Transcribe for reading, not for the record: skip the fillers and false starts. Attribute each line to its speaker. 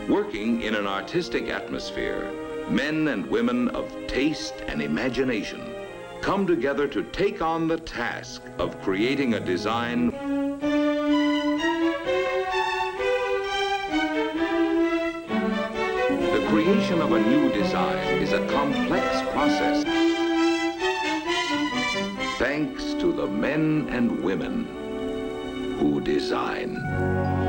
Speaker 1: Working in an artistic atmosphere, men and women of taste and imagination come together to take on the task of creating a design The creation of a new design is a complex process. Thanks to the men and women who design.